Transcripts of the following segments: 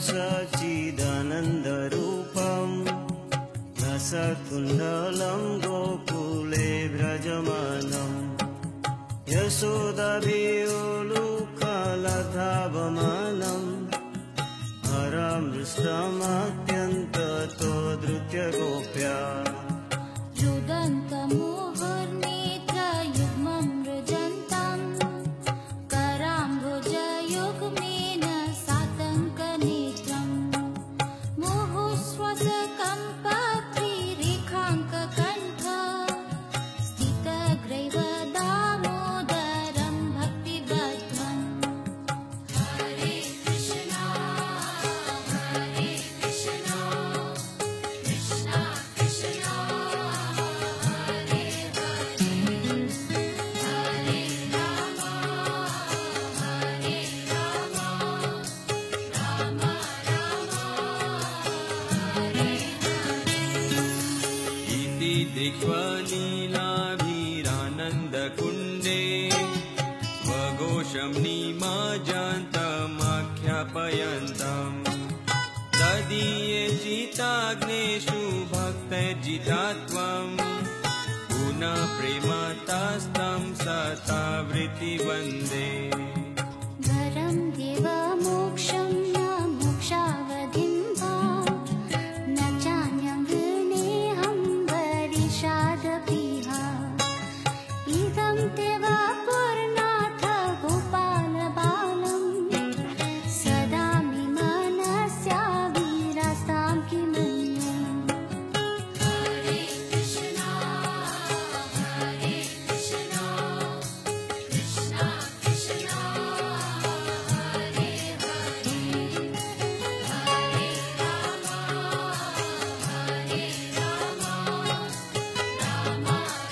सच्चिदानन्दरूपं रसकुण्डलं गोकुले व्रजमानम् यशोदाभियोलुकलधावमानम् हरमृष्टमत्यन्ततो धृत्य गोप्या युदन्तमोहर्नेत्रयुग्मं मृजन्तं कराम्बुजयुग्मेन सातङ्कनेत्रं मुहुस्वसकम्पत्रिरेखाङ्ककण्ठ स्थितग्रैव दामोदरं भक्तिबद्धम् हरे कृष्णा कृष्णा कृष्णा हरे हरे हरे राम राम हरे इति दिक्वलीलाभिरानन्दकुण्डे स्वघोषं निमज्जन्तमाख्यापयन्तम् तदीये चिताग्नेषु भक्तैर्जिता त्वम् पुनः प्रेमतस्तं सतावृत्ति वन्दे वरं देवमोक्षं न मोक्षावधिं वा न चान्यं वृणेऽहं वरिषादप्रियः इदं ते वा पूर्णाथ गोपालबालं सदा मे मनस्या विरास्तां किमन्यम् हरे कृष्णा कृष्णा कृष्णा हरे हरे हरे राम राम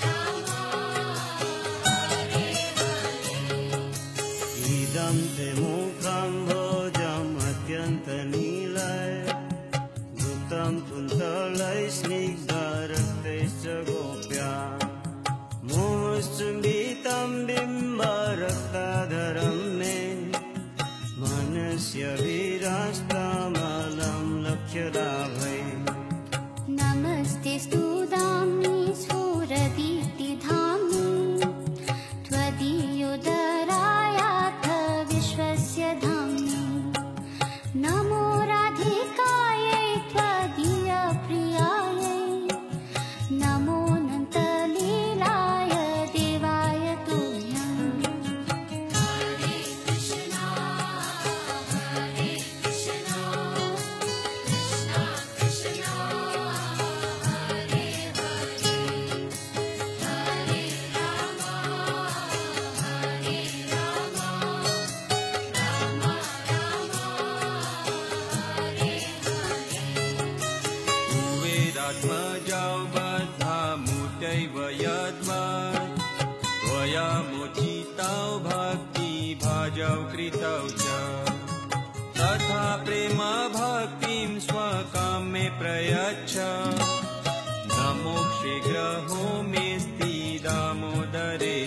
हरे हरे इदं ते मुखं भोजम् अत्यन्तनीलय धृतं कुन्तलैः स्निग्धरक्तैश्च गोप्या मोहश्चुम्बितं बिम्बरक्ताधरं मे मनस्य विरास्तमलं लक्ष्यलाभै नमस्ते स्तुदाम्नि स्फुरदीप्तिधाम्नि त्वदीयोदरायाथ विश्वस्य धाम्नि नमो राधिकायै त्वदीयप्रियायै नमोऽनन्तलीलाय देवाय तुभ्यम् हरे कृष्णा कृष्णा कृष्णा हरे हरे हरे राम राम हरे हरे कुवेदात्मजां बद्धामूर्तैव यद्वत् त्वया मोचितौ भक्तिभाजौ कृतौ च तथा प्रेम भक्तिं स्वकां मे प्रयच्छ नमो शीघ्रहो मेऽस्ति दामोदरे